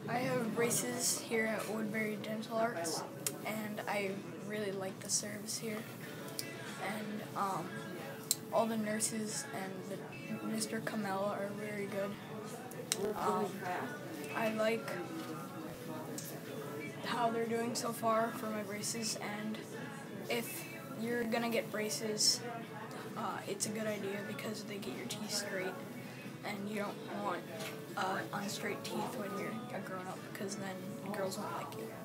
I have braces here at Woodbury Dental Arts, and I really like the service here. And all the nurses and Mr. Kamel are very good. I like how they're doing so far for my braces, and if you're gonna get braces, it's a good idea because they get your teeth straight, and you don't want unstraight teeth when you're a grown-up, because then girls won't like you.